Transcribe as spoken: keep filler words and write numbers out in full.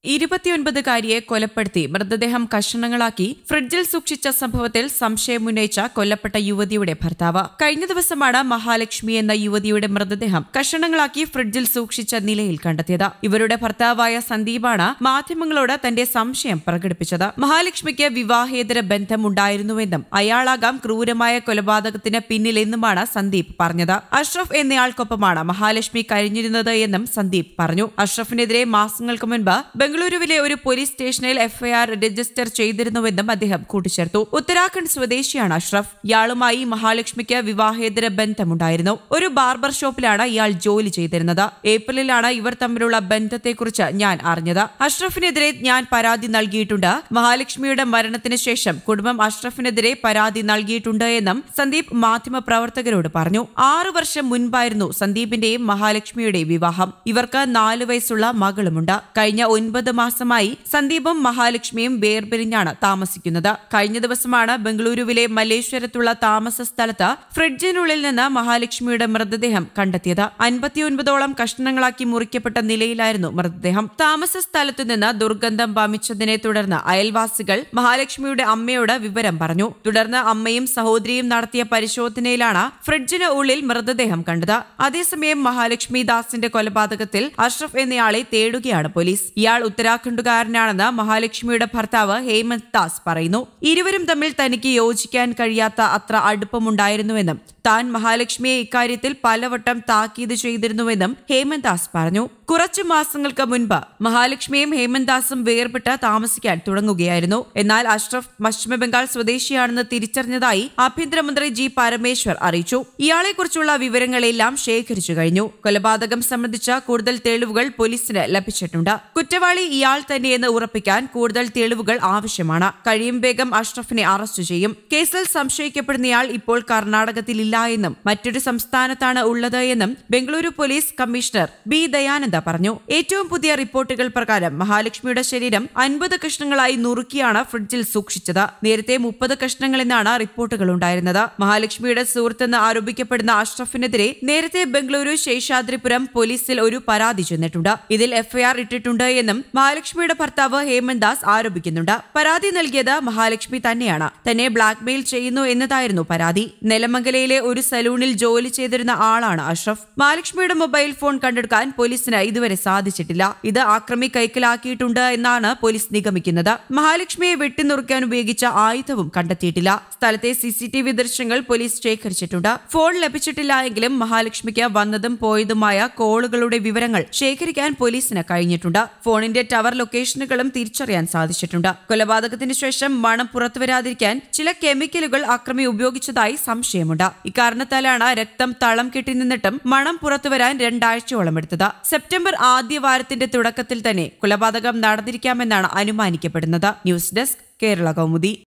ഇരുപത്തിയൊൻപതുകാരിയെ കൊലപ്പെടുത്തി മൃതദേഹം കഷണങ്ങളാക്കി ഫ്രിഡ്ജിൽ സൂക്ഷിച്ച സംഭവത്തിൽ സംശയമുന്നയിച്ച കൊല്ലപ്പെട്ട യുവതിയുടെ ഭർത്താവ് കഴിഞ്ഞ ദിവസമാണ് മഹാലക്ഷ്മി എന്ന യുവതിയുടെ മൃതദേഹം കഷണങ്ങളാക്കി ഫ്രിഡ്ജിൽ സൂക്ഷിച്ച നിലയിൽ കണ്ടെത്തിയത്. ഇവരുടെ ഭർത്താവായ സന്ദീപാണ് മാധ്യമങ്ങളോട് തന്റെ സംശയം പ്രകടിപ്പിച്ചത്. മഹാലക്ഷ്മിക്ക് വിവാഹേതര ബന്ധമുണ്ടായിരുന്നുവെന്നും അയാളാകാം ക്രൂരമായ കൊലപാതകത്തിന് പിന്നിലെന്നുമാണ് സന്ദീപ് പറഞ്ഞത്. അഷ്റഫ് എന്നയാൾക്കൊപ്പമാണ് മഹാലക്ഷ്മി കഴിഞ്ഞിരുന്നത് എന്നും സന്ദീപ് പറഞ്ഞു. അഷ്റഫിനെതിരെ മാസങ്ങൾക്ക് മുൻപ് ബംഗളൂരുവിലെ ഒരു പോലീസ് സ്റ്റേഷനിൽ എഫ്ഐആർ രജിസ്റ്റർ ചെയ്തിരുന്നുവെന്നും അദ്ദേഹം കൂട്ടിച്ചേർത്തു. ഉത്തരാഖണ്ഡ് സ്വദേശിയാണ് അഷ്റഫ്. ഇയാളുമായി മഹാലക്ഷ്മിക്ക് വിവാഹേതര ബന്ധമുണ്ടായിരുന്നു. ഒരു ബാർബർ ഷോപ്പിലാണ് ഇയാൾ ജോലി ചെയ്തിരുന്നത്. ഏപ്രിലിലാണ് ഇവർ തമ്മിലുള്ള ബന്ധത്തെക്കുറിച്ച് ഞാൻ അറിഞ്ഞത്. അഷ്റഫിനെതിരെ ഞാൻ പരാതി നൽകിയിട്ടുണ്ട്. മഹാലക്ഷ്മിയുടെ മരണത്തിന് ശേഷം കുടുംബം അഷ്റഫിനെതിരെ പരാതി നൽകിയിട്ടുണ്ട് എന്നും സന്ദീപ് മാധ്യമപ്രവർത്തകരോട് പറഞ്ഞു. ആറു വർഷം മുൻപായിരുന്നു സന്ദീപിന്റെയും മഹാലക്ഷ്മിയുടെയും വിവാഹം. ഇവർക്ക് നാലു വയസ്സുള്ള മകളുമുണ്ട്. കഴിഞ്ഞ ഒൻപത് മാസമായി സന്ദീപും മഹാലക്ഷ്മിയും വേർപിരിഞ്ഞാണ് താമസിക്കുന്നത്. കഴിഞ്ഞ ദിവസമാണ് ബംഗളൂരുവിലെ മല്ലേശ്വരത്തുള്ള താമസ സ്ഥലത്ത് ഫ്രിഡ്ജിനുള്ളിൽ നിന്ന് മഹാലക്ഷ്മിയുടെ മൃതദേഹം കണ്ടെത്തിയത്. അൻപത്തിയൊൻപതോളം കഷ്ണങ്ങളാക്കി മുറിക്കപ്പെട്ട നിലയിലായിരുന്നു മൃതദേഹം. താമസ സ്ഥലത്തു നിന്ന് ദുർഗന്ധം വമിച്ചതിനെ തുടർന്ന് അയൽവാസികൾ മഹാലക്ഷ്മിയുടെ അമ്മയോട് വിവരം പറഞ്ഞു. തുടർന്ന് അമ്മയും സഹോദരിയും നടത്തിയ പരിശോധനയിലാണ് ഫ്രിഡ്ജിന് ഉള്ളിൽ മൃതദേഹം കണ്ടത്. അതേസമയം മഹാലക്ഷ്മി ദാസിന്റെ കൊലപാതകത്തിൽ അഷ്റഫ് എന്നയാളെ തേടുകയാണ് പോലീസ്. ഇയാൾ ഉത്തരാഖണ്ഡുകാരനാണെന്ന് മഹാലക്ഷ്മിയുടെ ഭർത്താവ് ഹേമന്ത് ദാസ് പറയുന്നു. ഇരുവരും തമ്മിൽ തനിക്ക് യോജിക്കാൻ കഴിയാത്ത അത്ര അടുപ്പമുണ്ടായിരുന്നുവെന്നും താൻ മഹാലക്ഷ്മിയെ ഇക്കാര്യത്തിൽ പലവട്ടം താക്കീത് ചെയ്തിരുന്നുവെന്നും ഹേമന്ത് ദാസ് പറഞ്ഞു. കുറച്ചു മാസങ്ങൾക്ക് മുൻപ് മഹാലക്ഷ്മിയും ഹേമന്ത് ദാസും വേർപെട്ട് താമസിക്കാൻ തുടങ്ങുകയായിരുന്നു. എന്നാൽ അഷ്റഫ് പശ്ചിമ ബംഗാൾ സ്വദേശിയാണെന്ന് തിരിച്ചറിഞ്ഞതായി ആഭ്യന്തരമന്ത്രി ജി പരമേശ്വർ അറിയിച്ചു. ഇയാളെക്കുറിച്ചുള്ള വിവരങ്ങളെല്ലാം ശേഖരിച്ചു കഴിഞ്ഞു. കൊലപാതകം സംബന്ധിച്ച കൂടുതൽ തെളിവുകൾ പോലീസിന് ലഭിച്ചിട്ടുണ്ട്. കുറ്റവാളി ഇയാൾ തന്നെയെന്ന് ഉറപ്പിക്കാൻ കൂടുതൽ തെളിവുകൾ ആവശ്യമാണ്. കഴിയും വേഗം അഷ്റഫിനെ അറസ്റ്റ് ചെയ്യും. കേസിൽ സംശയിക്കപ്പെടുന്നയാൾ ഇപ്പോൾ കർണാടകത്തിലില്ല എന്നും മറ്റൊരു സംസ്ഥാനത്താണ് ഉള്ളത് എന്നും Bengaluru police commissioner B Dayananda പറഞ്ഞു. ഏറ്റവും പുതിയ റിപ്പോർട്ടുകൾ പ്രകാരം മഹാലക്ഷ്മിയുടെ ശരീരം അൻപത് കഷ്ണങ്ങളായി നുറുക്കിയാണ് ഫ്രിഡ്ജിൽ സൂക്ഷിച്ചത്. നേരത്തെ മുപ്പത് കഷ്ണങ്ങൾ എന്നാണ് റിപ്പോർട്ടുകൾ ഉണ്ടായിരുന്നത്. മഹാലക്ഷ്മിയുടെ സുഹൃത്തെന്ന് ആരോപിക്കപ്പെടുന്ന അഷ്റഫിനെതിരെ നേരത്തെ ബംഗളൂരു ശേഷാദ്രിപുരം പോലീസിൽ ഒരു പരാതി ചെന്നിട്ടുണ്ട്. ഇതിൽ എഫ്ഐആർ ഇട്ടിട്ടുണ്ട് എന്നും മഹാലക്ഷ്മിയുടെ ഭർത്താവ് ഹേമന്ത് ദാസ് ആരോപിക്കുന്നുണ്ട്. പരാതി നൽകിയത് മഹാലക്ഷ്മി തന്നെയാണ്. തന്നെ ബ്ലാക്ക്മെയിൽ ചെയ്യുന്നു എന്നതായിരുന്നു പരാതി. നെലമംഗലയിലെ ഒരു സലൂണിൽ ജോലി ചെയ്തിരുന്ന ആളാണ് അഷ്റഫ്. മഹാലക്ഷ്മിയുടെ മൊബൈൽ ഫോൺ കണ്ടെടുക്കാൻ പോലീസിന് ഇതുവരെ സാധിച്ചിട്ടില്ല. ഇത് ആക്രമി കൈക്കലാക്കിയിട്ടുണ്ട് എന്നാണ് പോലീസ് നിഗമിക്കുന്നത്. മഹാലക്ഷ്മിയെ വെട്ടിനുറുക്കാൻ ഉപയോഗിച്ച ആയുധവും കണ്ടെത്തിയിട്ടില്ല. സ്ഥലത്തെ സിസിടിവി ദൃശ്യങ്ങൾ പോലീസ് ശേഖരിച്ചിട്ടുണ്ട്. ഫോൺ ലഭിച്ചിട്ടില്ല എങ്കിലും മഹാലക്ഷ്മിക്ക് വന്നതും പോയതുമായ കോളുകളുടെ വിവരങ്ങൾ ശേഖരിക്കാൻ പോലീസിന് കഴിഞ്ഞിട്ടുണ്ട്. ഫോണിന്റെ ടവർ ലൊക്കേഷനുകളും തിരിച്ചറിയാൻ സാധിച്ചിട്ടുണ്ട്. കൊലപാതകത്തിന് ശേഷം മണം പുറത്തുവരാതിരിക്കാൻ ചില കെമിക്കലുകൾ അക്രമി ഉപയോഗിച്ചതായി സംശയമുണ്ട്. ഇക്കാരണത്താലാണ് രക്തം തളം കെട്ടി നിന്നിട്ടും മണം പുറത്തുവരാൻ രണ്ടാഴ്ചയോളം എടുത്തത്. സെപ്റ്റംബർ ആദ്യ വാരത്തിന്റെ തുടക്കത്തിൽ തന്നെ കൊലപാതകം നടന്നിരിക്കാമെന്നാണ് അനുമാനിക്കപ്പെടുന്നത്. News desk Kerala Kaumudi.